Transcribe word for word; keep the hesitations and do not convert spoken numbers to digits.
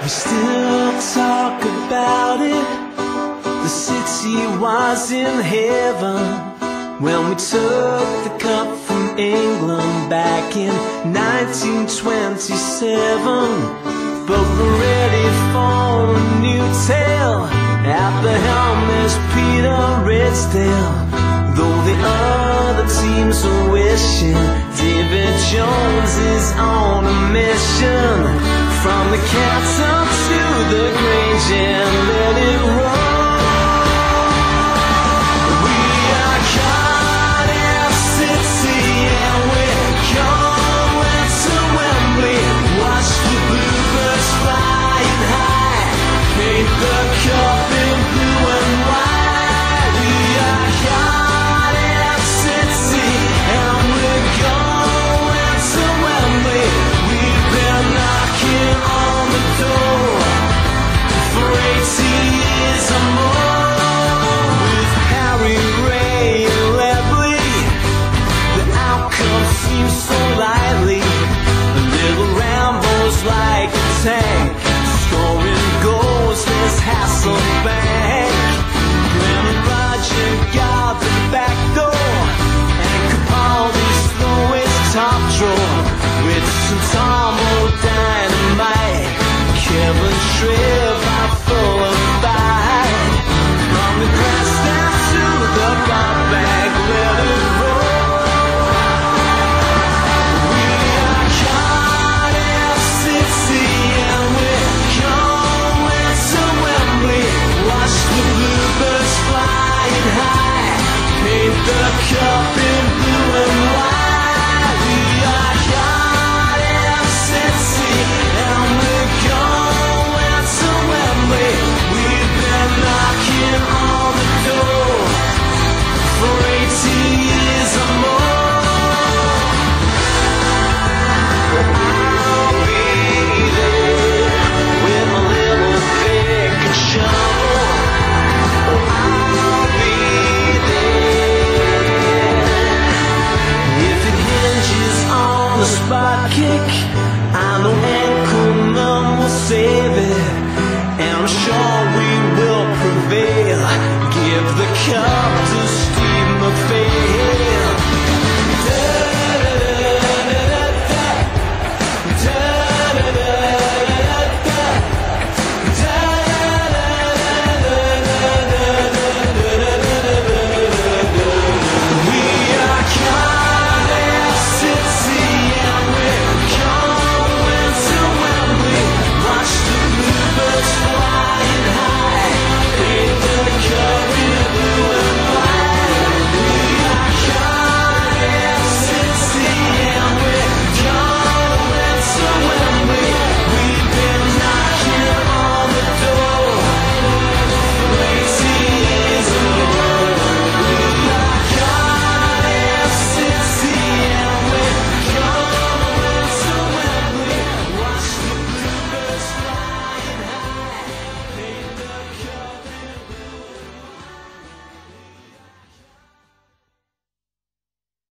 still talk about it. The city was in heaven when we took the cup from England back in nineteen twenty-seven. But we're ready for a new tale. At the helm is Peter Ridsdale, though the other teams are wishing David Jones is on a mission. From the castle to the Grange and let it roll. We are Cardiff City and we're going to Wembley. Watch the bluebirds flying high, paint the cup in blue and white. We are Cardiff City and we're going to Wembley. We've been knocking on the door for eighty years or more. With Harry, Ray and Ledley, the outcome seems so likely. A little Rambo's like a tank, scoring goals, there's Hasselbank. Glenn and Roger got the back door, and Capaldi's throw his top drawer. With some Tomo Dynamite, Kevin Shriv are full of bite. From the grass down to the bar bag, let it roll. We are Cardiff City and we're going to Wembley. Watch the bluebirds flying high, paint the cup in blue and white. We are Cardiff City and we're going to Wembley. We've been knocking on the door for eighty years or more. I'll be there with my little pick and shovel. I'll be there if it hinges on the spot kick.